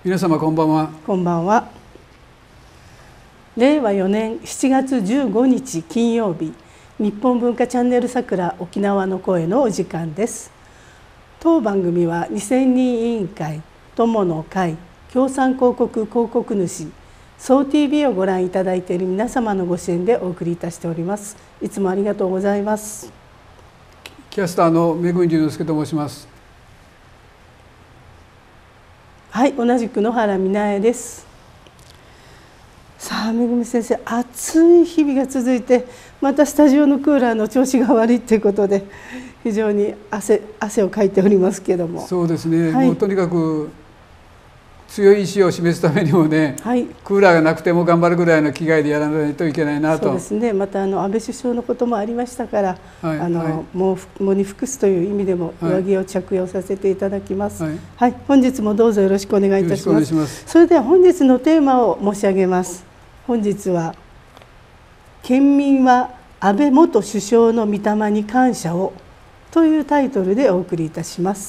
皆様こんばんは。 こんばんは。令和4年7月15日金曜日、日本文化チャンネルさくら沖縄の声のお時間です。当番組は2000人委員会、友の会、共産広告広告主、総 TV をご覧いただいている皆様のご支援でお送りいたしております。いつもありがとうございます。 キャスターのめぐんじのすけと申します。 はい、同じく野原美奈恵です。さあ、めぐみ先生、暑い日々が続いて、またスタジオのクーラーの調子が悪いということで、非常に汗をかいておりますけども。 そうですね、 はい、 もうとにかく強い意志を示すためにもね、はい、クーラーがなくても頑張るぐらいの気概でやらないといけないなと。 そうですね、また安倍首相のこともありましたから、喪に服すという意味でも上着を着用させていただきます。はい、はい、本日もどうぞよろしくお願いいたします。それでは本日のテーマを申し上げます。本日は県民は安倍元首相の御霊に感謝をというタイトルでお送りいたします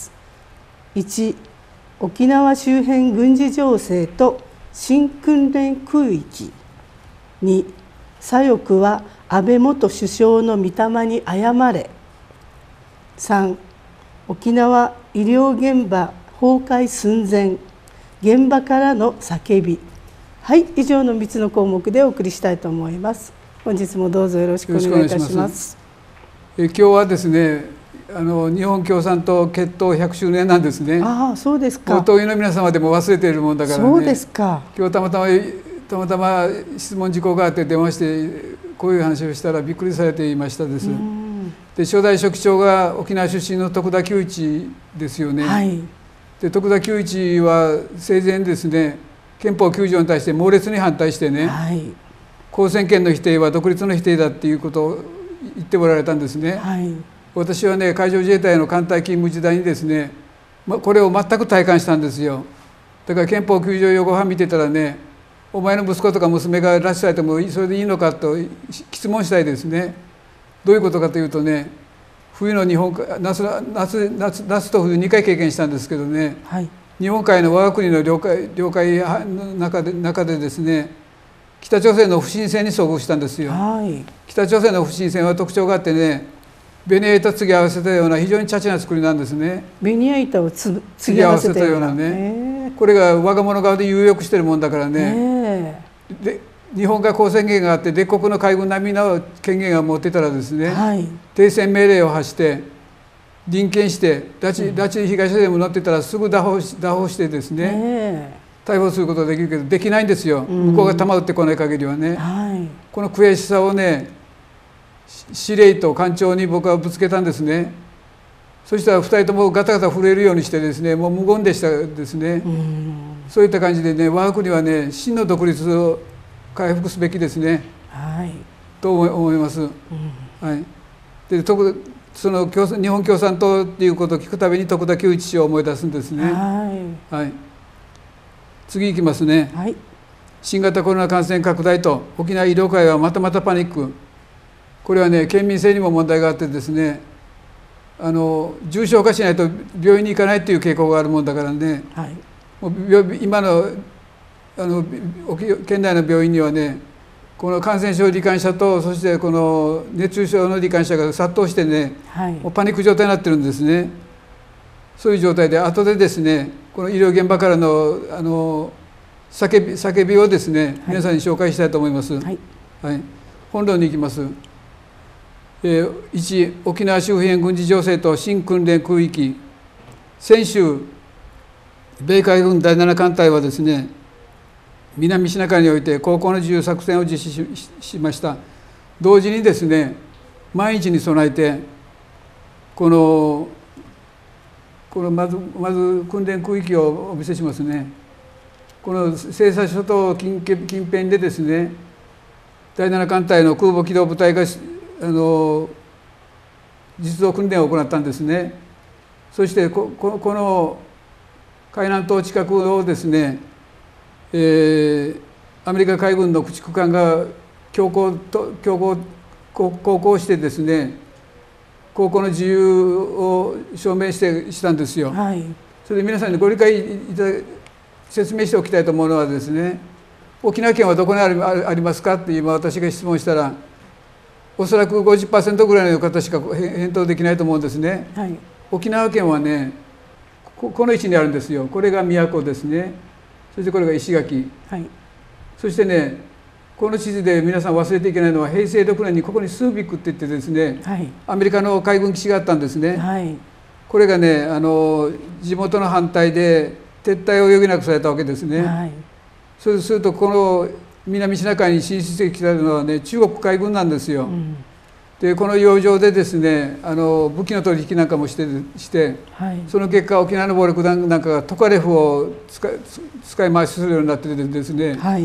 。1、沖縄周辺軍事情勢と新訓練空域。2、左翼は安倍元首相の御霊に謝れ。3、沖縄医療現場崩壊寸前、現場からの叫び。はい、以上の3つの項目でお送りしたいと思います。本日もどうぞよろしくお願いいたします。 今日はですね、日本共産党結党100周年なんですね。 ああ、そうですか。 党員の皆様でも忘れているもんだからね。 そうですか。 今日たまたま質問事項があって電話してこういう話をしたらびっくりされていましたです。で、初代書記長が沖縄出身の徳田久一ですよね。はい、で、徳田久一は生前ですね、憲法9条に対して猛烈に反対してね、はい、公選権の否定は独立の否定だっていうことを言っておられたんですね。はい、私はね、海上自衛隊の艦隊勤務時代にですね、これを全く体感したんですよ。だから憲法9条用語版見てたらね、お前の息子とか娘が拉致されてもそれでいいのかと質問したいですね。どういうことかというとね、冬の夏と冬2回経験したんですけどね、はい、日本海の我が国の領海の中でですね、北朝鮮の不審船に遭遇したんですよ。はい、北朝鮮の不審船は特徴があってね、ベニヤ板を継ぎ合わせたような非常にチャチな作りなんですね。 ベニヤ板を継ぎ合わせたようなね。これが我が物顔で有力してるもんだからね。で、日本が公宣権があって列国の海軍並みの権限が持ってたらですね、はい、停戦命令を発して臨検して拉致被害者でも乗ってたらすぐ打法してですね、逮捕することができるけどできないんですよ。向こうが弾撃ってこない限りはね。はい、この悔しさをね、司令と艦長に僕はぶつけたんですね。そしたら2人ともガタガタ震えるようにしてですね、もう無言でしたですね。そういった感じでね、我が国はね、真の独立を回復すべきですね。はい、と思います。はい、で、その日本共産党っていうことを聞くたびに徳田久一氏を思い出すんですね。はい、次いきますね。はい、新型コロナ感染拡大と沖縄医療界はまたまたパニック。これはね、県民性にも問題があってですね、重症化しないと病院に行かないという傾向があるもんだからね、はい、もう今の県内の病院にはね、この感染症罹患者とそしてこの熱中症の罹患者が殺到してね、はい、もうパニック状態になってるんですね。そういう状態で後でですね、この医療現場からの叫びをですね、はい、皆さんに紹介したいと思います。はいはい、本論に行きます。1、沖縄周辺軍事情勢と新訓練空域。先週米海軍第7艦隊はですね、南シナ海において航行の自由作戦を実施 しました。同時にですね、万一に備えてこのまず訓練空域をお見せしますね。この西沙諸島近辺でですね、第7艦隊の空母機動部隊が実動訓練を行ったんですね。そしてこの海南島近くをですね、アメリカ海軍の駆逐艦が航行してですね、航行の自由を証明したんですよ。はい、それで皆さんにご理解い説明しておきたいと思うのはですね、沖縄県はどこにありますかって今私が質問したら、おそらく 50% ぐらいの方しか返答できないと思うんですね。はい、沖縄県はね、この位置にあるんですよ。これが宮古ですね。そしてこれが石垣。はい、そしてね、この地図で皆さん忘れていけないのは、平成6年にここにスービックって言ってですね、はい、アメリカの海軍基地があったんですね。はい、これがね、地元の反対で撤退を余儀なくされたわけですね。はい、そうするとこの南シナ海に進出してきたのはね、中国海軍なんですよ。うん、でこの洋上でですね、武器の取引なんかもして、はい、その結果沖縄の暴力団なんかがトカレフを使い回しするようになってですね、はい、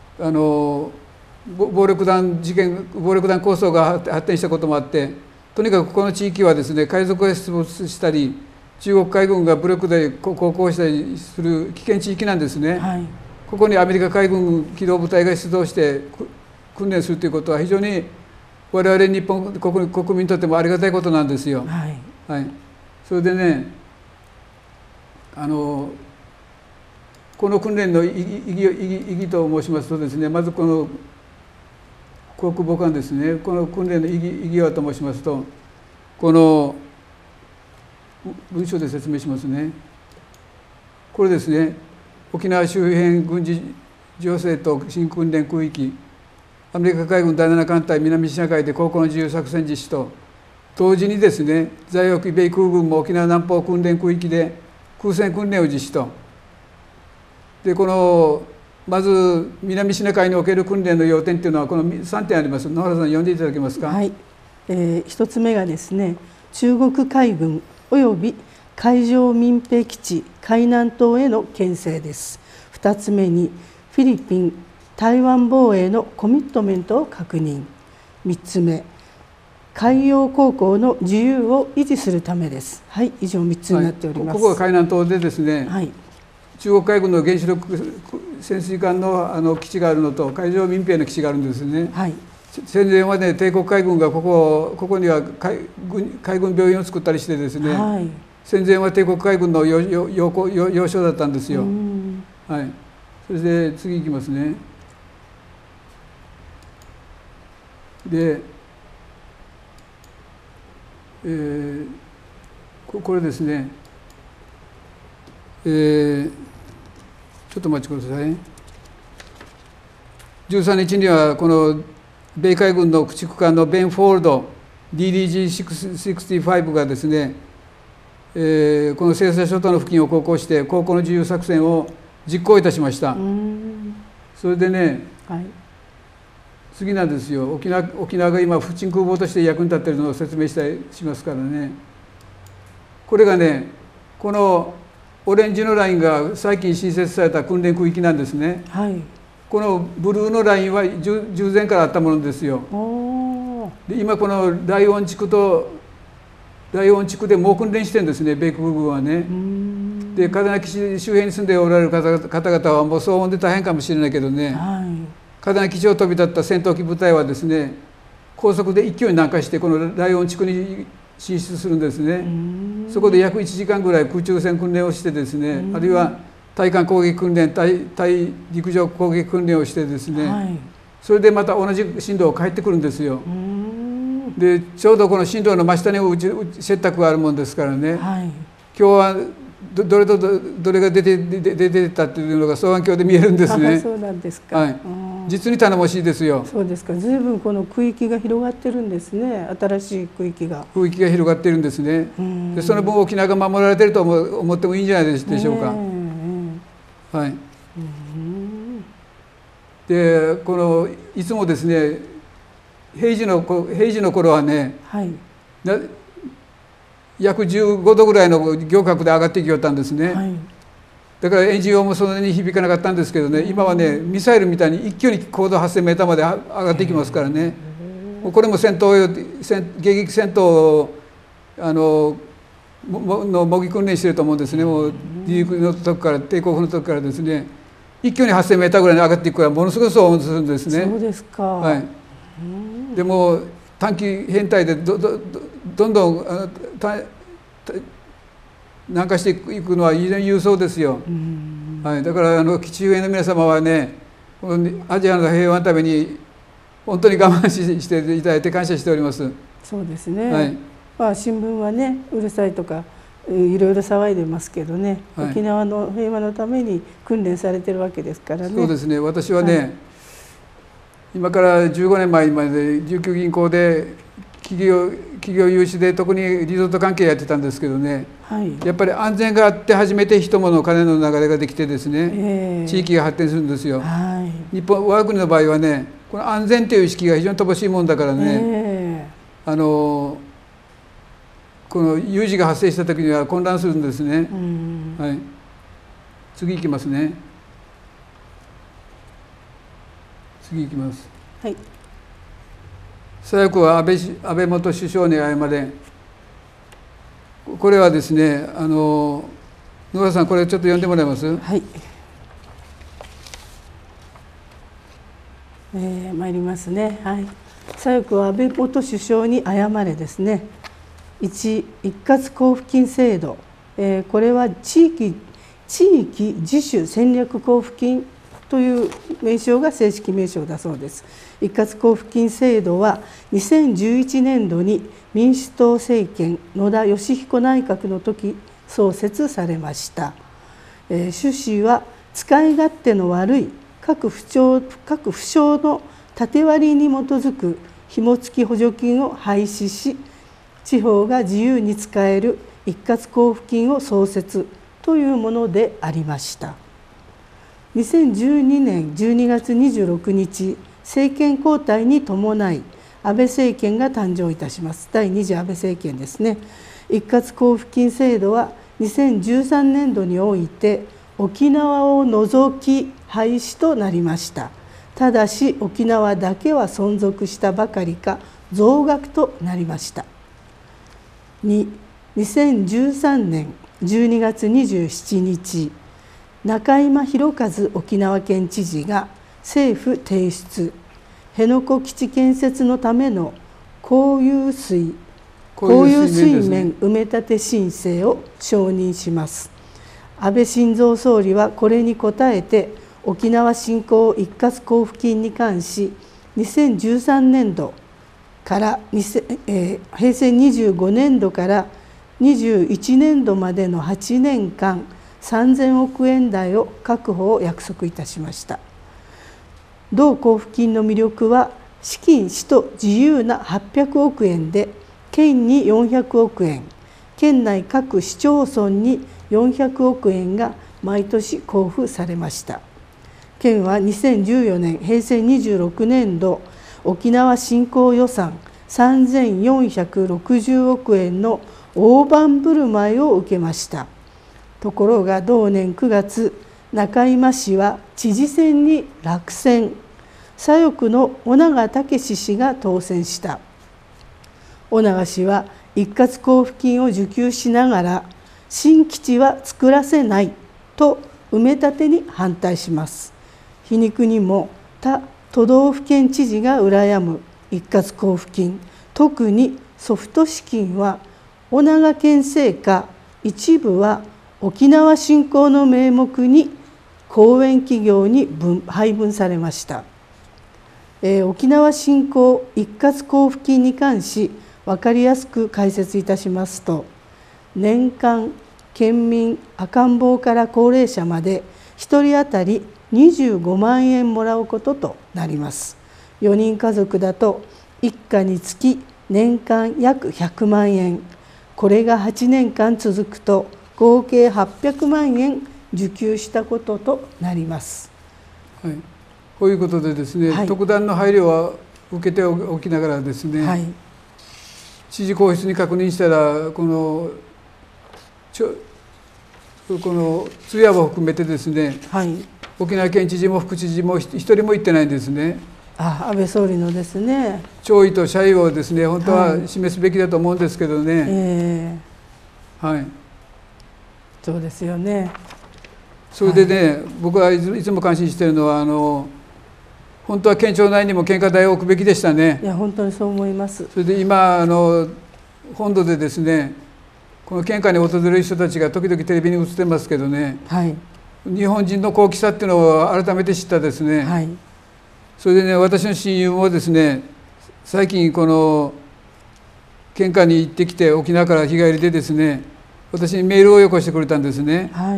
暴力団抗争が発展したこともあって、とにかくこの地域はですね、海賊が出没したり中国海軍が武力で航行したりする危険地域なんですね。はい、ここにアメリカ海軍機動部隊が出動して訓練するということは非常に我々日本国民にとってもありがたいことなんですよ。はいはい、それでね、この訓練の意義と申しますとですね、まずこの航空母艦ですね、この訓練の意義はと申しますと、この文章で説明しますね。これですね、沖縄周辺軍事情勢と新訓練空域、アメリカ海軍第7艦隊南シナ海で航行の自由作戦実施と同時にですね、在沖米空軍も沖縄南方訓練区域で空戦訓練を実施と。でこのまず南シナ海における訓練の要点というのはこの3点あります。野原さん読んでいただけますか。 はい、1つ目がですね、中国海軍および海上民兵基地海南島への牽制です。2つ目にフィリピン台湾防衛のコミットメントを確認。3つ目、海洋航行の自由を維持するためです。はい、以上3つになっております。 ここが海南島でですね、はい、中国海軍の原子力潜水艦の基地があるのと海上民兵の基地があるんですね。はい、戦前はね、帝国海軍がここには海軍病院を作ったりしてですね、はい、戦前は帝国海軍の要衝だったんですよ。はい、そして次いきますね。で、これですね、ちょっとお待ちください。13日にはこの米海軍の駆逐艦のベンフォールド DDG-65 がですね、この西沙諸島の付近を航行して航行の自由作戦を実行いたしました。それでね、はい、次なんですよ。沖縄が今浮沈空母として役に立っているのを説明しますからね。これがね、このオレンジのラインが最近新設された訓練区域なんですね。はい、このブルーのラインは従前からあったものですよ。で今この大音地区で猛訓練してるんですね、米国軍はね。で嘉手納基地周辺に住んでおられる方々はもう騒音で大変かもしれないけどね、はい、嘉手納基地を飛び立った戦闘機部隊はですね、高速で一挙に南下してこの大音地区に進出するんですね。そこで約1時間ぐらい空中戦訓練をしてですね、あるいは対艦攻撃訓練、対陸上攻撃訓練をしてですね、はい、それでまた同じ進路を帰ってくるんですよ。でちょうどこの進路の真下に接託があるもんですからね、はい、今日はどれとどれが出てたっていうのが双眼鏡で見えるんですね。 そうなんですか。 はい、実に頼もしいですよ。 そうですか。随分この区域が広がってるんですね。新しい区域が広がってるんですね。でその分沖縄が守られてると思ってもいいんじゃないでしょうか。はい。でこのいつもですね、平時の頃はね、はい、約15度ぐらいの行角で上がってきよったんですね。はい、だからエンジン音もそんなに響かなかったんですけどね、今はねミサイルみたいに一挙に高度 8000m まで上がってきますからね。これも迎撃戦闘の模擬訓練してると思うんですね。もう離陸の時からテイクオフの時からですね、一挙に 8000m ぐらいに上がっていくからものすごく騒音するんですね。 そうですか。 はい。でも短期編隊でどんどん南下していくのは非常に郵送ですよ。はい、だから基地周辺の皆様はね、このアジアの平和のために本当に我慢していただいて感謝しております。 そうですね、はい、まあ、新聞はねうるさいとかいろいろ騒いでますけどね、はい、沖縄の平和のために訓練されてるわけですからね。 そうですね、私はね、はい、今から15年前まで琉球銀行で企業融資で特にリゾート関係やってたんですけどね、はい、やっぱり安全があって初めて人物金の流れができてですね、地域が発展するんですよ。はい、我が国の場合はね、この安全という意識が非常に乏しいもんだからね、この有事が発生した時には混乱するんですね。はい、次いきますね。次いきます。はい。左翼は安倍元首相に謝れ。これはですね、野田さん、これちょっと読んでもらえます？はい。 参りますね。はい。左翼は安倍元首相に謝れですね。1、一括交付金制度。これは地域自主戦略交付金という名称が正式名称だそうです。一括交付金制度は2011年度に民主党政権野田佳彦内閣の時創設されました。趣旨は使い勝手の悪い各府省の縦割りに基づく紐付き補助金を廃止し、地方が自由に使える一括交付金を創設というものでありました。2012年12月26日、政権交代に伴い安倍政権が誕生いたします。第2次安倍政権ですね。一括交付金制度は2013年度において沖縄を除き廃止となりました。ただし沖縄だけは存続したばかりか増額となりました。2、2013年12月27日、中今博一沖縄県知事が政府提出辺野古基地建設のための公有水面埋め立て申請を承認します。安倍晋三総理はこれに応えて沖縄振興一括交付金に関し2013年度から平成25年度から21年度までの8年間3000億円台を確保を約束いたしました。同交付金の魅力は資金使途自由な800億円で県に400億円、県内各市町村に400億円が毎年交付されました。県は2014年平成26年度沖縄振興予算3460億円の大盤振る舞いを受けました。ところが同年9月、中今氏は知事選に落選、左翼の尾長武氏が当選した。尾長氏は一括交付金を受給しながら新基地は作らせないと埋め立てに反対します。皮肉にも他都道府県知事が羨む一括交付金、特にソフト資金は尾長県政下一部は沖縄振興の名目に後援企業に配分されました。沖縄振興一括交付金に関し分かりやすく解説いたしますと、年間県民赤ん坊から高齢者まで1人当たり25万円もらうこととなります。4人家族だと一家につき年間約100万円、これが8年間続くと合計800万円受給したこととなります。 はい、こういうことでですね、はい、特段の配慮は受けておきながらですね、はい、知事公室に確認したらこの通夜を含めてですね、はい、沖縄県知事も副知事も一人も行ってないんですね。 安倍総理のですね、 弔意と謝意をですね本当は示すべきだと思うんですけどね、はい、 そうですよね。 それでね、はい、僕はいつも感心しているのは本当は県庁内にも献花台を置くべきでしたね。 いや本当にそう思います。 それで今本土でですねこの献花に訪れる人たちが時々テレビに映ってますけどね、はい、日本人の高貴さっていうのを改めて知ったですね、はい、それでね、私の親友もですね、最近この献花に行ってきて、沖縄から日帰りでですね、私にメールをよこしてくれたんですね、はい、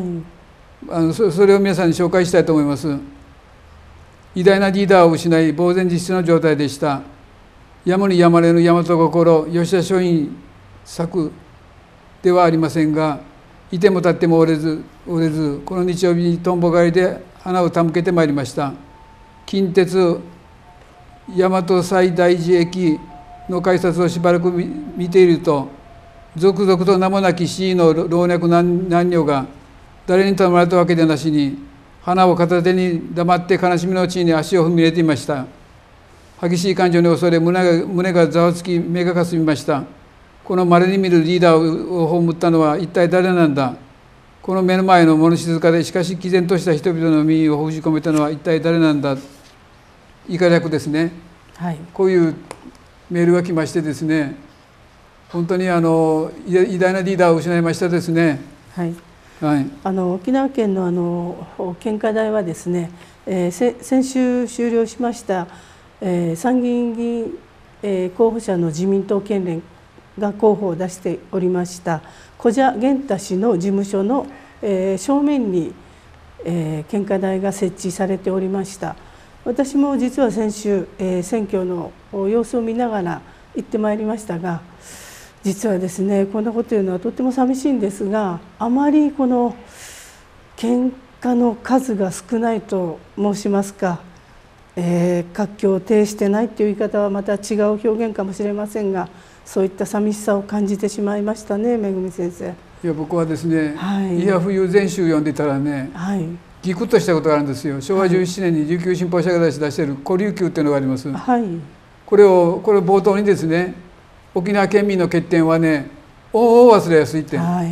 それを皆さんに紹介したいと思います。偉大なリーダーを失い呆然自失の状態でした。やむにやまれぬ大和心、吉田松陰作ではありませんが、いても立っても折れずこの日曜日にとんぼ狩りで花を手向けてまいりました。近鉄大和西大寺駅の改札をしばらく見ていると、続々と名もなき死の老若男女が誰に頼まれたわけでなしに、花を片手に黙って悲しみの地に足を踏み入れていました。激しい感情に恐れ胸がざわつき、目がかすみました。この稀に見るリーダーを葬ったのは一体誰なんだ。この目の前の物静かでしかし毅然とした人々の耳を封じ込めたのは一体誰なんだ。以下略ですね、はい、こういうメールが来ましてですね、本当に偉大なリーダーを失いましたですね。 はいはい、沖縄県の献花台はですね、先週終了しました参議院議員候補者の自民党県連が候補を出しておりました古謝玄太氏の事務所の正面に献花台が設置されておりました。私も実は先週選挙の様子を見ながら行ってまいりましたが、実はですね、こんなこと言うのはとっても寂しいんですが、あまりこの献花の数が少ないと申しますか、活気を呈してないという言い方はまた違う表現かもしれませんが、そういった寂しさを感じてしまいましたね、めぐみ先生。 いや、僕はですね、はい、いや冬全集読んでたらね、はい、ギクッとしたことがあるんですよ。昭和17年に琉球新報社が出している古琉球っていうのがあります、はい、これ冒頭にですね、沖縄県民の欠点はね、大忘れやすいって、はい、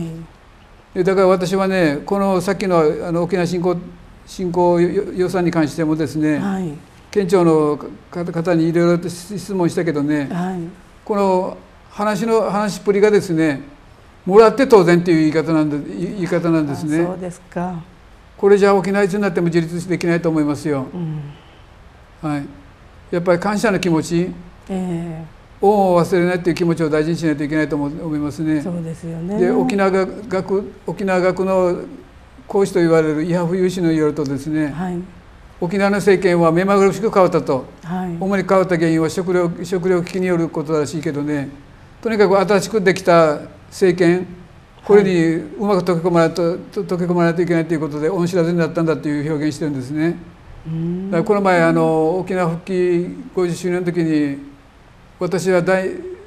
だから私はね、このさっきの沖縄振興予算に関してもですね、はい、県庁の方にいろいろと質問したけどね、はい、この話っぷりがですね、もらって当然という言い方なんですね。 そうですか。 これじゃ沖縄いつになっても自立できないと思いますよ。うん、はい、やっぱり感謝の気持ち、恩を忘れないという気持ちを大事にしないといけないと思いますね。 そうですよね。 で、沖縄学の講師と言われる伊波冬氏のによるとですね、はい、沖縄の政権は目まぐるしく変わったと、はい、主に変わった原因は食料危機によることらしいけどね、とにかく新しくできた政権、これにうまく溶け込まないといけないということで恩知らずになったんだという表現してるんですね。だからこの前沖縄復帰50周年の時に、私は第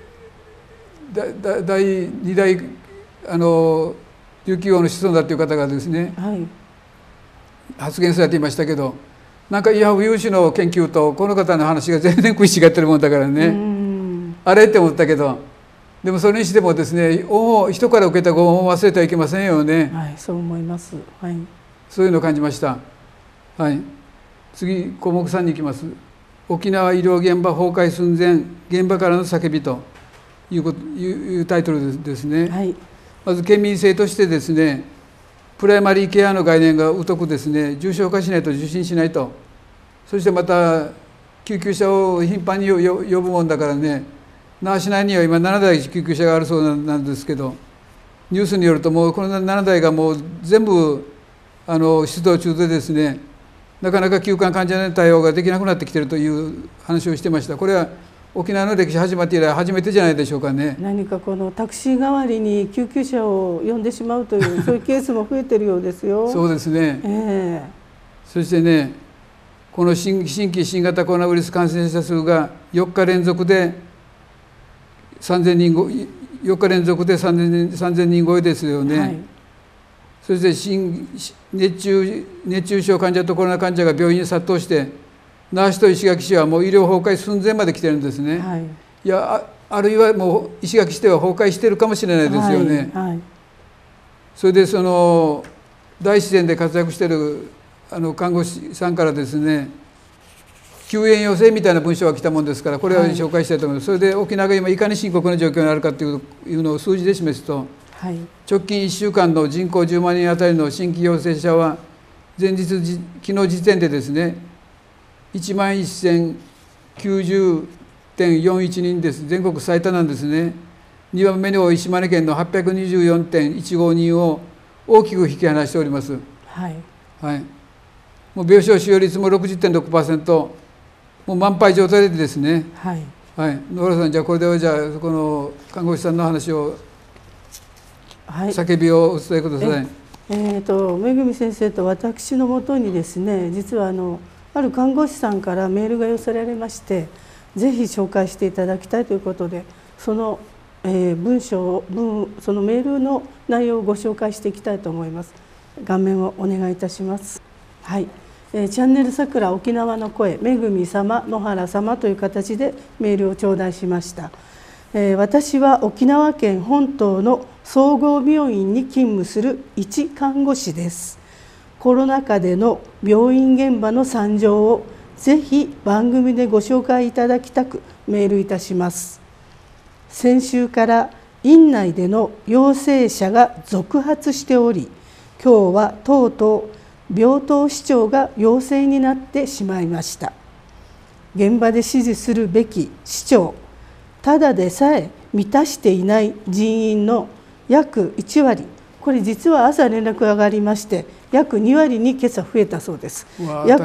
2代琉球王の子孫だという方がですね、はい、発言されていましたけど、なんか伊波冬氏の研究とこの方の話が全然食い違ってるもんだからね、あれって思ったけど、でもそれにしてもですね、人から受けたご恩を忘れてはいけませんよね。 はい、そう思います。はい、 そういうのを感じました。はい、次項目3に行きます。沖縄医療現場崩壊寸前、現場からの叫びというタイトルですね。はい、まず県民性としてですね、プライマリーケアの概念が疎くですね、重症化しないと受診しないと、そしてまた救急車を頻繁に呼ぶもんだからね、那覇市内には今7台救急車があるそうなんですけど、ニュースによるともうこの7台がもう全部出動中でですね、なかなか急患患者の対応ができなくなってきているという話をしてました。これは沖縄の歴史始まって以来初めてじゃないでしょうかね。 何かこのタクシー代わりに救急車を呼んでしまうというそういうケースも増えてるようですよ。 そうですね、そしてね、この新規新型コロナウイルス感染者数が4日連続で3000人超えですよね。はい、そして熱中症患者とコロナ患者が病院に殺到して、那覇市と石垣市はもう医療崩壊寸前まで来てるんですね。はい、いや、あるいはもう石垣市では崩壊してるかもしれないですよね。はいはい、それでその大自然で活躍してる看護師さんからですね、救援要請みたいな文章が来たもんですから、これを紹介したいと思います。それで沖縄が今いかに深刻な状況にあるかというのを数字で示すと、 はい、 直近1週間の人口10万人あたりの新規陽性者は昨日時点でですね、11,090.41 人です。全国最多なんですね。2番目に多い島根県の 824.15 人を大きく引き離しております。 はいはい、もう病床使用率も 60.6%、もう満杯状態でですね。 はいはい、野原さん、じゃあこれではじゃあこの看護師さんの話を、 はい、 叫びをお伝えください。 めぐみ先生と私のもとにですね、実はある看護師さんからメールが寄せられまして、ぜひ紹介していただきたいということで、そのそのメールの内容をご紹介していきたいと思います。画面をお願いいたします。はい、チャンネルさくら沖縄の声、めぐみ様、野原様という形でメールを頂戴しました。私は沖縄県本島の総合病院に勤務する一看護師です。コロナ禍での病院現場の惨状をぜひ番組でご紹介いただきたくメールいたします。先週から院内での陽性者が続発しており、今日はとうとう病棟市長が陽性になってしまいました。現場で指示するべき市長、ただでさえ満たしていない人員の約1割、これ実は朝連絡が上がりまして、約2割に今朝増えたそうです。約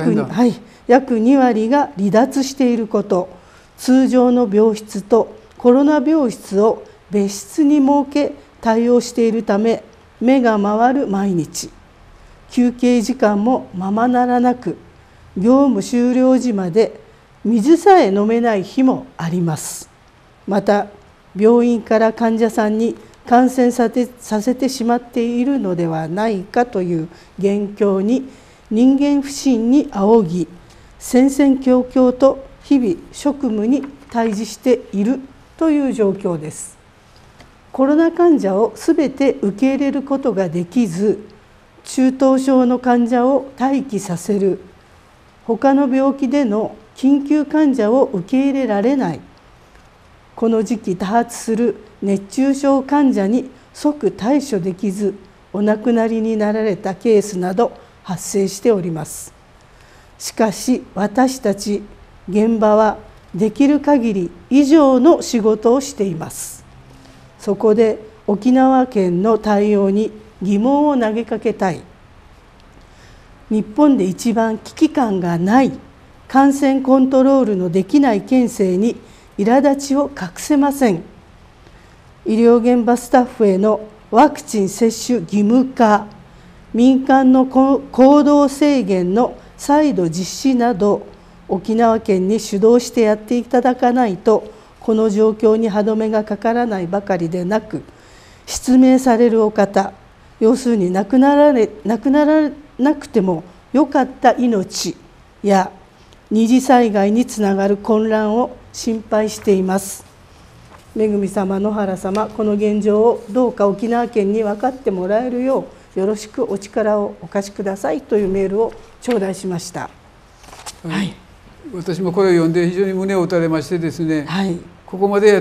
2割が離脱していること、通常の病室とコロナ病室を別室に設け対応しているため、目が回る毎日、休憩時間もままならなく、業務終了時まで水さえ飲めない日もあります。また病院から患者さんに感染させてしまっているのではないかという現況に人間不信に仰ぎ、戦々恐々と日々職務に対峙しているという状況です。コロナ患者をすべて受け入れることができず、中等症の患者を待機させる、他の病気での緊急患者を受け入れられない、この時期多発する熱中症患者に即対処できずお亡くなりになられたケースなど発生しております。しかし私たち現場はできる限り以上の仕事をしています。そこで沖縄県の対応に疑問を投げかけたい。日本で一番危機感がない感染コントロールのできない県政に苛立ちを隠せません。医療現場スタッフへのワクチン接種義務化、民間の行動制限の再度実施など、沖縄県に主導してやっていただかないと、この状況に歯止めがかからないばかりでなく、失明されるお方、要するに亡くならなくてもよかった命や二次災害につながる混乱を心配しています。めぐみ様、野原様、この現状をどうか沖縄県に分かってもらえるようよろしくお力をお貸しくださいというメールを頂戴しました。 はい、私もこれを読んで非常に胸を打たれましてですね、 はい、 ここまで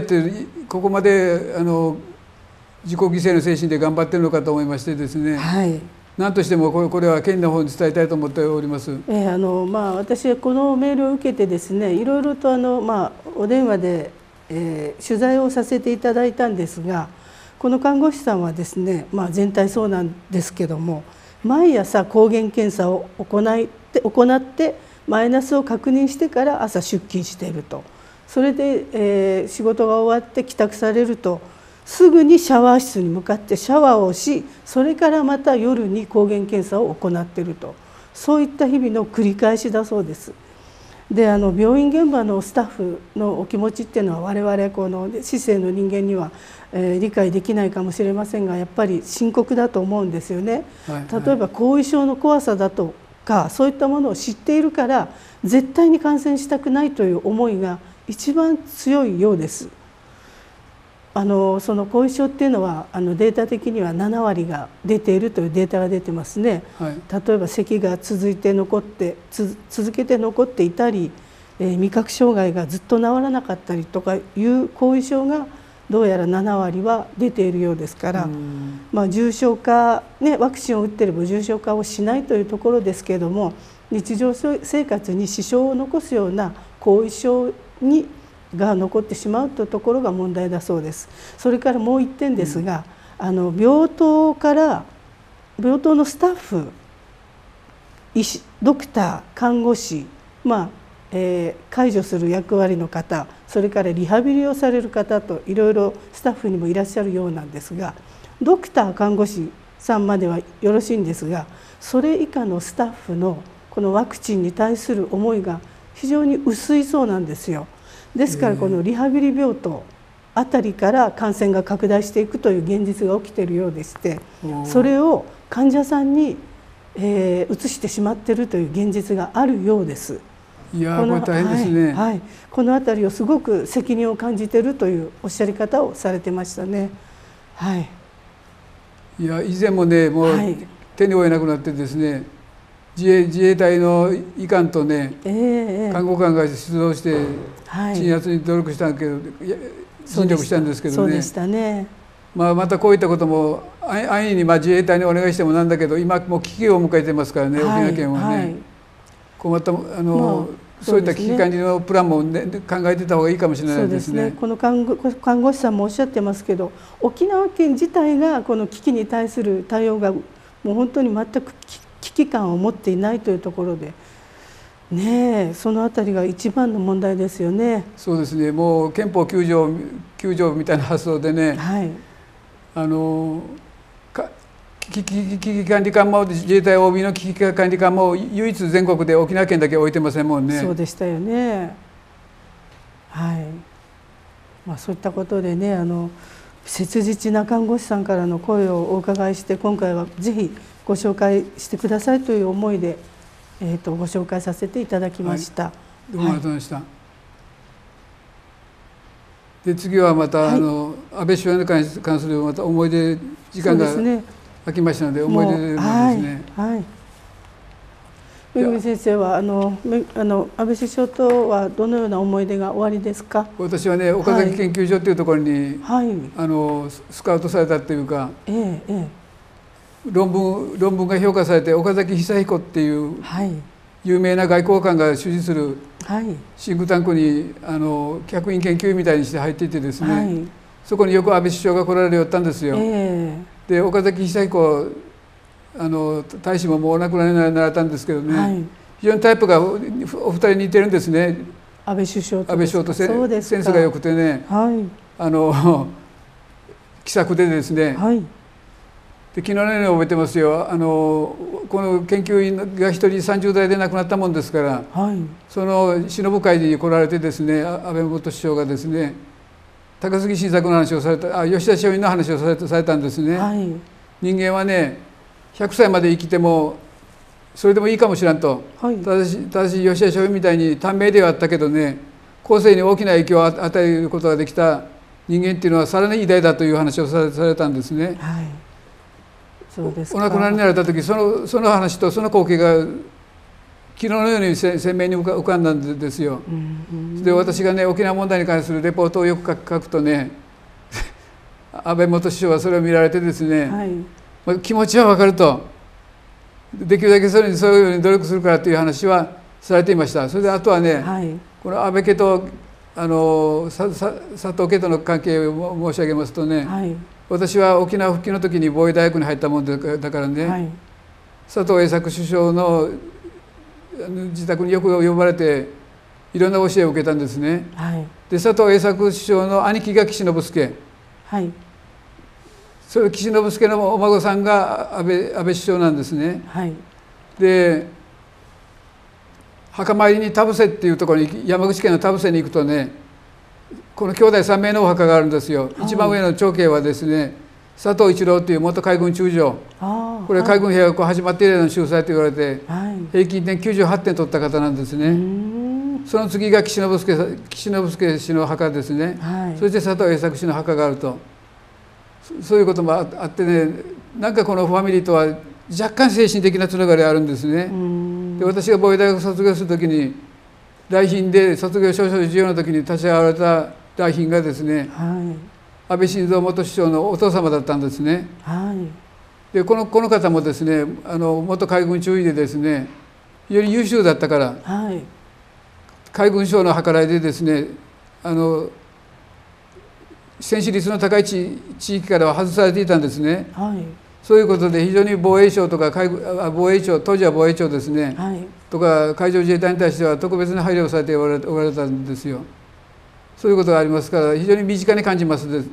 自己犠牲の精神で頑張っているのかと思いましてですね、 はい、 何としてもこれは県の方に伝えたいと思っております。 私はこのメールを受けてですね、いろいろとお電話で、取材をさせていただいたんですが、この看護師さんはですね、全体そうなんですけども、毎朝抗原検査を行ってマイナスを確認してから朝出勤していると。それで、仕事が終わって帰宅されるとすぐにシャワー室に向かってシャワーをし、それからまた夜に抗原検査を行っていると、そういった日々の繰り返しだそうです。で、病院現場のスタッフのお気持ちっていうのは我々この市政の人間には、理解できないかもしれませんが、やっぱり深刻だと思うんですよね。例えば後遺症の怖さだとか、そういったものを知っているから絶対に感染したくないという思いが一番強いようです。その後遺症っていうのはデータ的には7割が出ているというデータが出てますね。 はい、 例えば咳が続けて残っていたり、味覚障害がずっと治らなかったりとかいう後遺症がどうやら7割は出ているようですから、重症化、ワクチンを打っていれば重症化をしないというところですけれども、日常生活に支障を残すような後遺症が残ってしまうというところが問題だそうです。それからもう1点ですが、病棟のスタッフ、医師、ドクター、看護師、介助する役割の方、それからリハビリをされる方といろいろスタッフにもいらっしゃるようなんですが、ドクター、看護師さんまではよろしいんですが、それ以下のスタッフのこのワクチンに対する思いが非常に薄いそうなんですよ。ですからこのリハビリ病棟あたりから感染が拡大していくという現実が起きているようでして、それを患者さんに移してしまっているという現実があるようです。 いや、これ大変ですね。 このあたりをすごく責任を感じているというおっしゃり方をされてましたね。 いや、以前もね、もう手に負えなくなってですね、自衛隊の医官とね、看護官が出動して鎮圧に努力したけど、尽力したんですけどね。 そうでしたね。 またこういったことも安易に自衛隊にお願いしてもなんだけど、今もう危機を迎えてますからね、沖縄県はね。またそういった危機管理のプランも、考えてた方がいいかもしれないですね。 この看護師さんもおっしゃってますけど、沖縄県自体がこの危機に対する対応がもう本当に全く危機感を持っていないというところで、そのあたりが一番の問題ですよね。 そうですね。もう憲法9条みたいな発想でね、危機管理官も自衛隊 OB の危機管理官も唯一全国で沖縄県だけ置いてませんもんね。 そうでしたよね。そういったことでね、切実な看護師さんからの声をお伺いして、今回はぜひご紹介してくださいという思いで、ご紹介させていただきました。 どうもありがとうございました。で、次はまた、安倍首相に関するまた思い出、時間が空きましたので、思い出ですね。 めぐみ先生は安倍首相とはどのような思い出がおありですか？ 私はね、岡崎研究所というところに、スカウトされたというか、論文が評価されて、岡崎久彦っていう有名な外交官が主持するシンクタンクに客員研究員みたいにして入っていてですね、そこによく安倍首相が来られよったんですよ。で、岡崎久彦大使ももうお亡くなりになられたんですけどね、非常にタイプがお二人似てるんですね。 安倍首相とセンスが良くてね、気さくでですね、で、昨日のように覚えてますよ。この研究員が一人30代で亡くなったもんですから、その偲ぶ会に来られてですね、安倍元首相がですね、高杉晋作の話をされた、吉田松陰の話をされたんですね。人間はね、100歳まで生きてもそれでもいいかもしれんと、ただし吉田松陰みたいに短命ではあったけどね、後世に大きな影響を与えることができた人間っていうのはさらに偉大だという話をされたんですね。 そうですか。 お亡くなりになられた時、その話とその光景が昨日のように鮮明に浮かんだんですよ。で、私がね、沖縄問題に関するレポートをよく書くとね、安倍元首相はそれを見られてですね、気持ちは分かると、できるだけそういうように努力するからという話はされていました。それであとはね、この安倍家と佐藤家との関係を申し上げますとね、私は沖縄復帰の時に防衛大学に入ったもんだからね、佐藤栄作首相の自宅によく呼ばれていろんな教えを受けたんですね。で、佐藤栄作首相の兄貴が岸信介、それ岸信介のお孫さんが安倍首相なんですね。で、墓参りに田伏っていうところに、山口県の田伏に行くとね、この兄弟3名のお墓があるんですよ。一番上の長兄はですね、佐藤一郎という元海軍中将、これ海軍兵学校始まって以来の秀才と言われて、平均点98点取った方なんですね。その次が岸信介氏の墓ですね。そして佐藤栄作氏の墓があると、そういうこともあってね、なんかこのファミリーとは若干精神的なつながりがあるんですね。で、私が防衛大学卒業するときに、来賓で卒業証書授与の時に立ち会われた来賓がですね、 安倍晋三元首相のお父様だったんですね。 はい、 でこの方もですね元海軍中尉でですね非常に優秀だったから、 はい、 海軍省の計らいでですね戦死率の高い地域からは外されていたんですね。 はい、 そういうことで非常に防衛省とか防衛庁当時は防衛庁ですね、 はい、 とか海上自衛隊に対しては特別な配慮をされておられたんですよ。そういうことがありますから非常に身近に感じますね。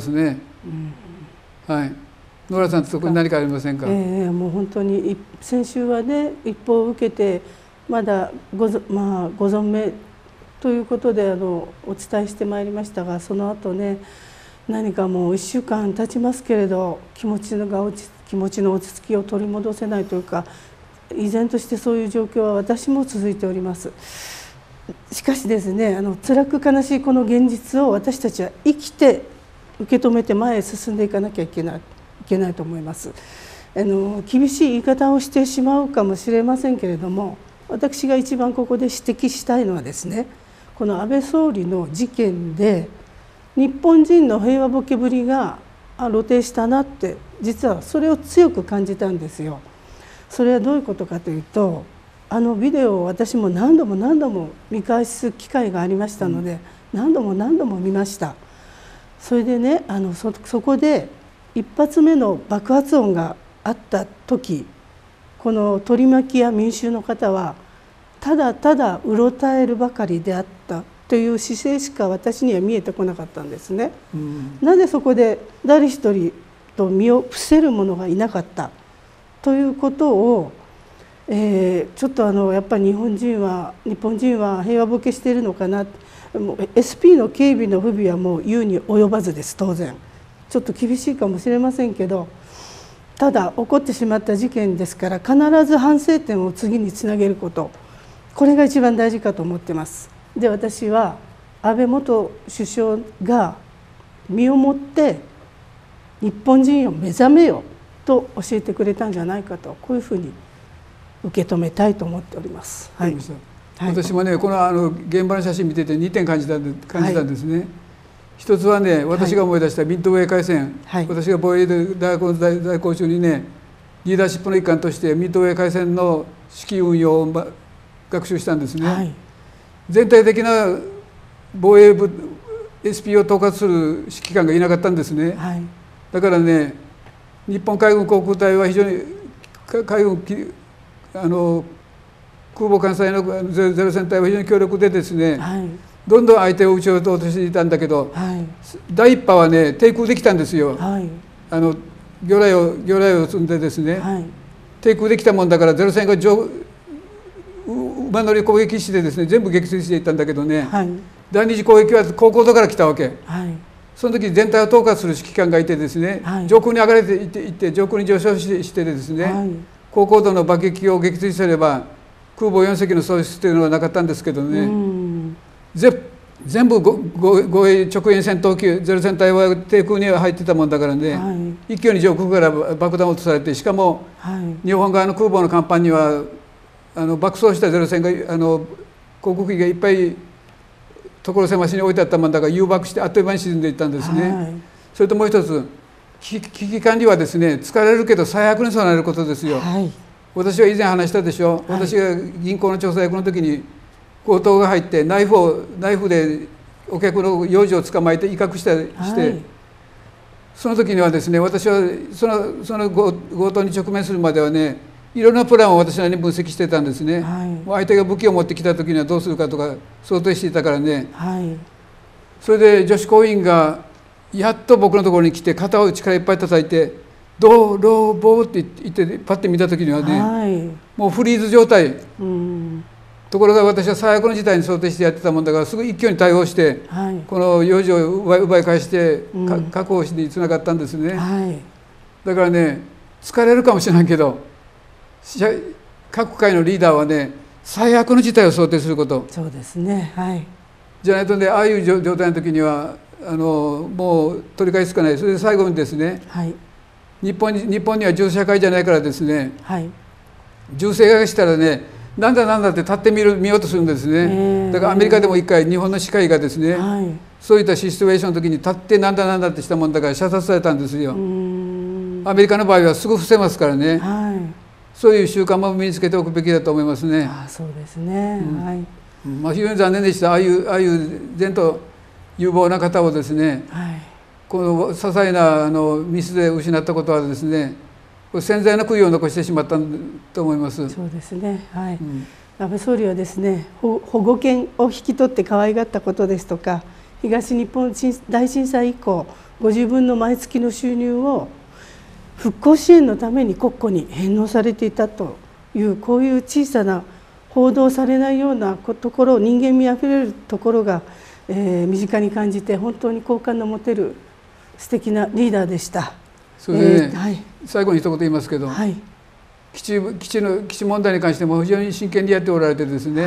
はい。野良さん、そこに何かありませんか。 もう本当に先週はね一報を受けてまだご存命ということでお伝えしてまいりましたが、その後ね何かもう1週間経ちますけれど気持ちの落ち着きを取り戻せないというか、依然としてそういう状況は私も続いております。しかしですね辛く悲しいこの現実を私たちは生きて受け止めて前へ進んでいかなきゃいけないと思います。厳しい言い方をしてしまうかもしれませんけれども、私が一番ここで指摘したいのはですね、この安倍総理の事件で日本人の平和ボケぶりが露呈したなって、実はそれを強く感じたんですよ。それはどういうことかというと、ビデオを私も何度も見返す機会がありましたので、何度も見ました。それでねそこで一発目の爆発音があった時、この取り巻きや民衆の方はただただうろたえるばかりであったという姿勢しか私には見えてこなかったんですね。なぜそこで誰一人と身を伏せる者がいなかったということを、ちょっとやっぱり日本人は平和ボケしているのかな。もう SP の警備の不備はもう言うに及ばずです。当然ちょっと厳しいかもしれませんけど、ただ起こってしまった事件ですから必ず反省点を次につなげること、これが一番大事かと思ってます。で、私は安倍元首相が身をもって日本人を目覚めよと教えてくれたんじゃないかと、こういうふうに受け止めたいと思っております。はい、 私もねこの現場の写真見てて2点感じたんですね。一つはね、私が思い出したミッドウェー海戦、私が防衛大学在校中にねリーダーシップの一環としてミッドウェー海戦の指揮運用を学習したんですね。全体的な防衛部 SP を統括する指揮官がいなかったんですね。だからね日本海軍航空隊は非常に海軍空母艦載のゼロ戦隊は非常に強力でですね、どんどん相手を撃ち落としていたんだけど、第一波はね抵空できたんですよ。魚雷を積んでですね、抵空できたもんだからゼロ戦が馬乗り攻撃してですね全部撃墜していったんだけどね、第二次攻撃は高高度から来たわけ。その時全体を統括する指揮官がいてですね、上空に上がれていって上空に上昇してですね、高高度の爆撃を撃墜すれば空母4隻の喪失というのはなかったんですけどね、全部護衛直縁戦闘機ゼロ戦隊は低空に入ってたもんだからね、一挙に上空から爆弾を落とされて、しかも日本側の空母の甲板には爆走したゼロ戦が航空機がいっぱい所狭しに置いてあったもんだから誘爆してあっという間に沈んでいったんですね。それともう一つ危機管理はですね疲れるけど最悪に備えることですよ。私は以前話したでしょ、私が銀行の調査役の時に強盗が入ってナイフでお客の幼児を捕まえて威嚇して、その時にはですね私はその強盗に直面するまではねいろんなプランを私なりに分析してたんですね。相手が武器を持ってきた時にはどうするかとか想定していたからね、それで女子行員がやっと僕のところに来て肩を力いっぱい叩いて「泥棒」って言ってパッて見た時にはね、もうフリーズ状態。ところが私は最悪の事態に想定してやってたもんだからすぐ一挙に対応して、この幼児を奪い返して確保につながったんですね。だからね疲れるかもしれないけど各界のリーダーはね最悪の事態を想定すること。 そうですね。 じゃないとねああいう状態の時にはもう取り返しつかない。それで最後にですね、日本には銃社会じゃないからですね、銃声がしたらねなんだって立って見ようとするんですね。だからアメリカでも一回日本の歯科医がですね、 そういったシチュエーションの時に立ってなんだなんだってしたもんだから射殺されたんですよ。アメリカの場合はすぐ伏せますからね、はい、そういう習慣も身につけておくべきだと思いますね。 そうですね、はい、 非常に残念でした。ああいう前途有望な方をですね、はい、この些細なミスで失ったことはですね、潜在の悔いを残してしまったと思います。 そうですね、はい、安倍総理はですね、保護犬を引き取って可愛がったことですとか、東日本大震災以降ご自分の毎月の収入を復興支援のために国庫に返納されていたという、こういう小さな報道されないようなところ、人間味あふれるところが、身近に感じて本当に好感の持てる素敵なリーダーでした。 それでね、はい、最後に一言言いますけど、はい、基地問題に関しても非常に真剣にやっておられてですね、はい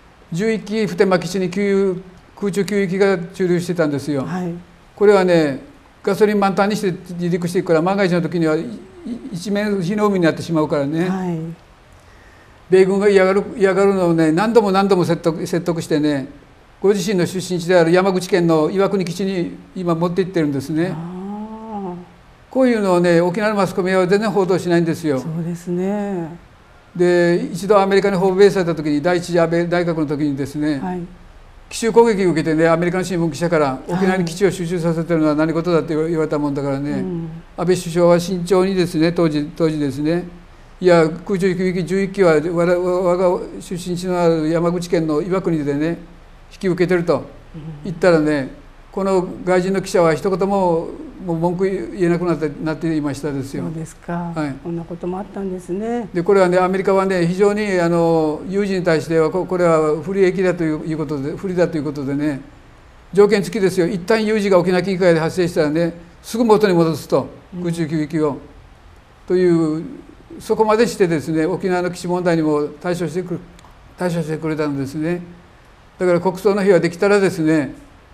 、11機普天間基地に空中給油機が駐留してたんですよ。はい、これはね、ガソリン満タンにして離陸していくから、万が一の時には一面火の海になってしまうからね、はい、米軍が嫌がるのをね、何度も説得してね、ご自身の出身地である山口県の岩国基地に今持って行ってるんですね。こういうのをね、沖縄のマスコミは全然報道しないんですよ。 そうですね。 で、一度アメリカに訪米された時に、第一次安倍内閣の時にですね、はい、奇襲攻撃を受けてね、アメリカの新聞記者から沖縄に基地を集中させてるのは何事だって言われたもんだからね、安倍首相は慎重にですね、当時ですね、いや、空中給油機11機は我が出身地のある山口県の岩国でね、引き受けてると言ったらね、この外人の記者は一言も文句言えなくなっていましたですよ。 そうですか、はい、こんなこともあったんですね。 でこれはね、アメリカはね、非常に有事に対してはこれは不利益だということで、不利だということでね、条件付きですよ。一旦有事が沖縄近海で発生したらね、すぐ元に戻すと、空中給油機を、という、そこまでしてですね、沖縄の基地問題にも対処してくれたんですね。だから国葬の日はできたらですよ、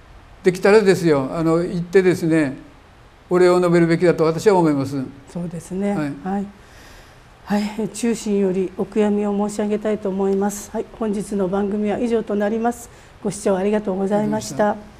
行ってですね、お礼を述べるべきだと私は思います。 そうですね。はい。はい、衷心よりお悔やみを申し上げたいと思います。はい、本日の番組は以上となります。ご視聴ありがとうございました。